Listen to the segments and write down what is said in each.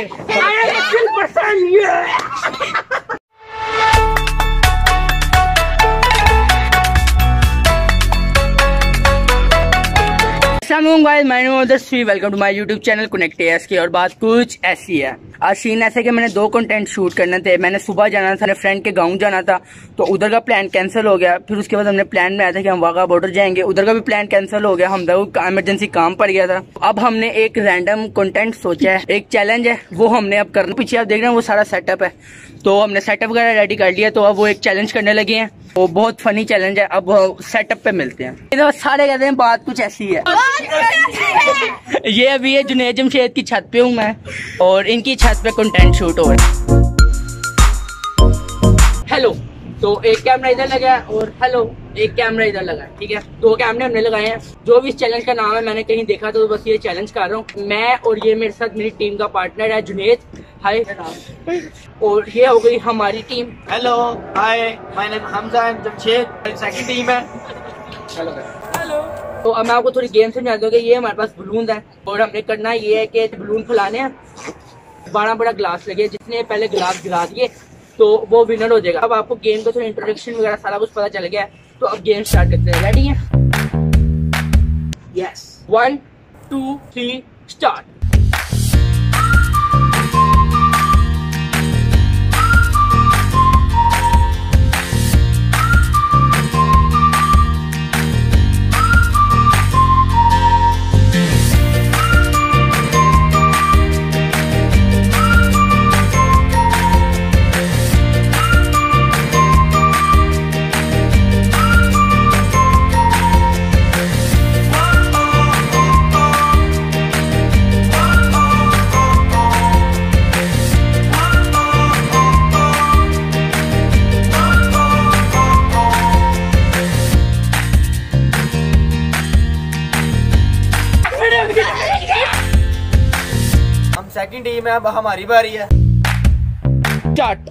Welcome to my YouTube channel connect AS की। और बात कुछ ऐसी है, आज सीन ऐसे कि मैंने 2 कंटेंट शूट करने थे। मैंने सुबह जाना था, अपने फ्रेंड के गांव जाना था, तो उधर का प्लान कैंसिल हो गया। फिर उसके बाद हमने प्लान में आया था कि हम वाघा बॉर्डर जाएंगे, उधर का भी प्लान कैंसिल हो गया। हम लोग इमरजेंसी काम पड़ गया था। अब हमने एक रैंडम कंटेंट सोचा है, एक चैलेंज है, वो हमने अब करना। पीछे आप देख रहे हैं वो सारा सेटअप है, तो हमने सेटअप वगैरह रेडी कर लिया। तो अब वो एक चैलेंज करने लगे हैं, वो बहुत फनी चैलेंज है। अब सेटअप पे मिलते हैं। तो सारे कहते हैं बात कुछ ऐसी है। ये अभी है जुनैद जमशेद की छत पे हूँ मैं, और इनकी छत पे कंटेंट शूट हो रहा है। हेलो, तो एक कैमरा इधर लगा है और हेलो एक कैमरा इधर लगा है, ठीक है। 2 कैमरे हमने लगाए हैं। जो भी इस चैलेंज का नाम है मैंने कहीं देखा, तो बस ये चैलेंज कर रहा हूँ मैं। और ये मेरे साथ मेरी टीम का पार्टनर है जुनैद। हाय। और ये हो गई हमारी team. Hello, hi, my name Hamza and Jamshed, second team है। हेलो। तो अब मैं आपको थोड़ी गेम समझा दूंगा। ये हमारे पास बलून है, और हमने करना ये है कि बलून फुलाने हैं। 12 बड़ा ग्लास लगे, जिसने पहले ग्लास गिरा दिए तो वो विनर हो जाएगा। अब आपको गेम का थोड़ा इंट्रोडक्शन वगैरह सारा कुछ पता चल गया है, तो अब गेम स्टार्ट करते हैं। रेडी है? यस। 1 2 3 स्टार्ट। हम सेकंड टीम है, अब हमारी बारी है। स्टार्ट।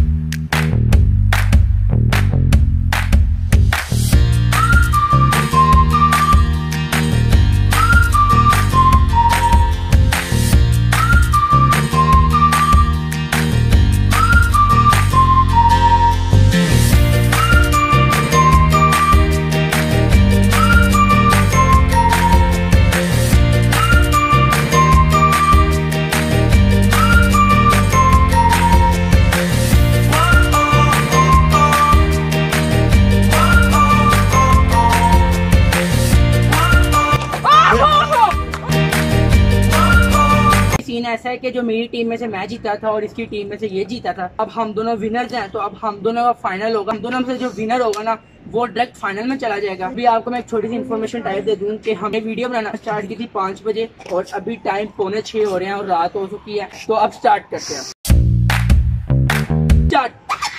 ऐसा है कि जो मेरी टीम में से मैं जीता था और इसकी टीम में से ये जीता था, अब हम दोनों विनर्स हैं। तो अब हम दोनों का फाइनल होगा। हम दोनों में से जो विनर होगा ना, वो डायरेक्ट फाइनल में चला जाएगा। अभी आपको मैं एक छोटी सी इन्फॉर्मेशन टाइप दे दूं कि हमने वीडियो बनाना स्टार्ट की थी 5 बजे, और अभी टाइम 5:45 हो रहे हैं और रात हो चुकी है। तो अब स्टार्ट करते हैं। स्टार्ट।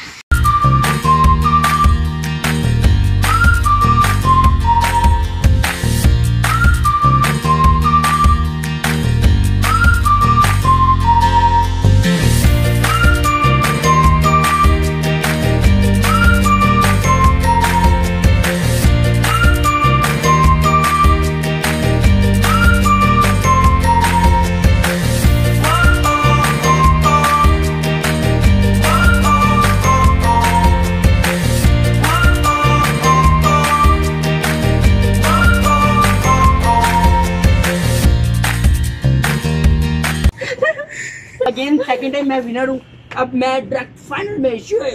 अगेन सेकंड टाइम मैं विनर हूँ। अब मैं डायरेक्ट फाइनल में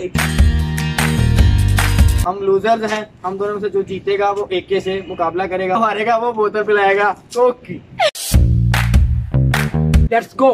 हम लूजर्स हैं। हम दोनों में से जो जीतेगा वो एक से मुकाबला करेगा, हारेगा वो बोतल पिलाएगा। Okay, let's go.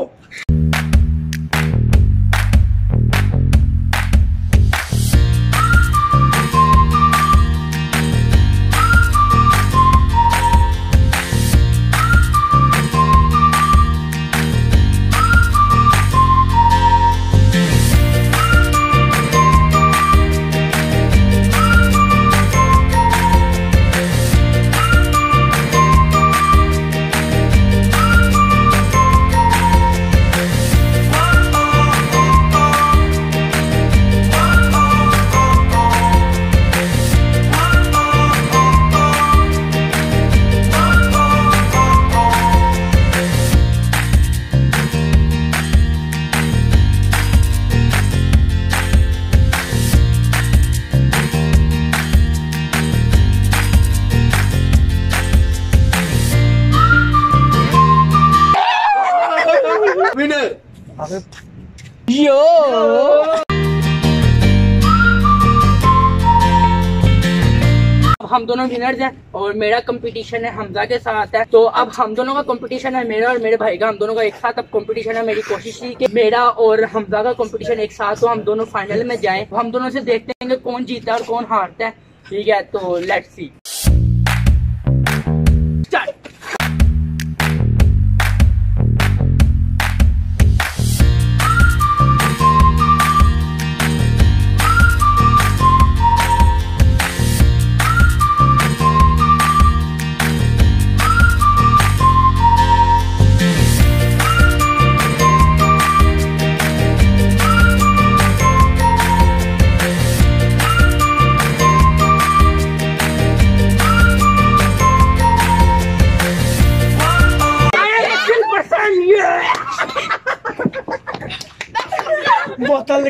Winner. Yo हम दोनों विनर्स हैं और मेरा कंपटीशन है हमजा के साथ है। तो अब हम दोनों का कंपटीशन है, मेरा और मेरे भाई का, हम दोनों का एक साथ अब कंपटीशन है। मेरी कोशिश थी कि मेरा और हमजा का कंपटीशन एक साथ हो, हम दोनों फाइनल में जाएं। हम दोनों से देखते हैं कि कौन जीता है और कौन हारता है। ठीक है, तो लेट्स सी। बोतल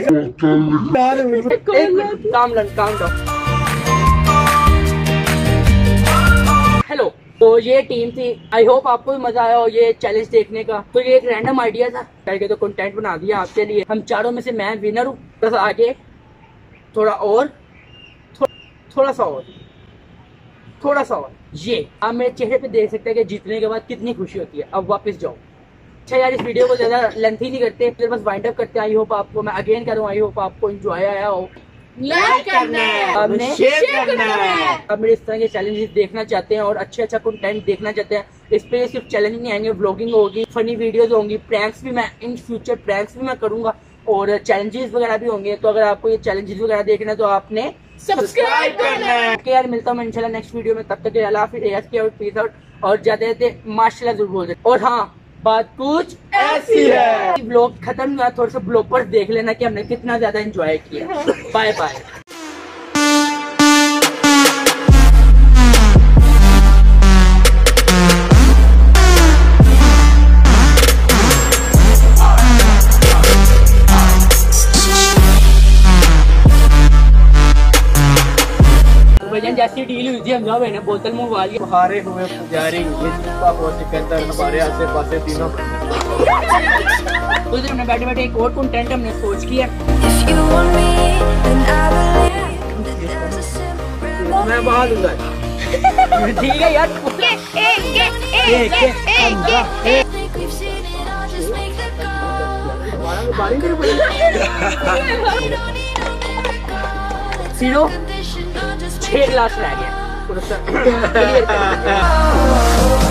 हेलो, तो ये टीम थी। आई होप आपको भी मजा आया हो ये चैलेंज देखने का। तो ये एक रैंडम आइडिया था करके तो कंटेंट बना दिया आपके लिए। हम चारों में से मैं विनर हूँ। बस आगे थोड़ा सा और ये आप मेरे चेहरे पे देख सकते हैं कि जीतने के बाद कितनी खुशी होती है। अब वापस जाओ। अच्छा यार, इस वीडियो को ज्यादा लेंथी नहीं करते, फिर बस वाइंड अप करते हैं। आई होप आपको, मैं अगेन करूँ, आई होप आपको एंजॉय आया हो। लाइक करना है, शेयर करना है। अब मेरे इस तरह के चैलेंजेस देखना चाहते हैं और अच्छा कंटेंट देखना चाहते हैं। इस पे सिर्फ चैलेंज नहीं आएंगे, व्लॉगिंग होगी, फनी वीडियोस होंगी, प्रैंक्स भी मैं इन फ्यूचर प्रैंक्स भी मैं करूंगा और चैलेंजेस वगैरह भी होंगे। तो अगर आपको ये चैलेंजेस वगैरह देखना है तो आपने सब्सक्राइब करना है। यार मिलता हूँ मैं इंशाल्लाह नेक्स्ट वीडियो में। तब तक के अल्लाह हाफिज़, ASK आउट, पीस आउट। और जाते जाते माशाल्लाह जरूर बोल दें। और हाँ, बात कुछ ऐसी है। ब्लॉग खत्म हुआ, थोड़ा सा ब्लॉपर्स देख लेना कि हमने कितना ज्यादा एंजॉय किया। Bye bye. भजन जैसी डील हुई थी, हमजा भाई ने बोतल मंगवा ली। हारे हुए पुजारी, ये जिसका बहुत सिकंदर हमारे आसे पासे तीनों। तो हमने बैठे बैठे एक और कंटेंट हमने सोच किया। मैं बाहर दूंगा। ठीक है यार, सीरो 6 गिलास रह गया।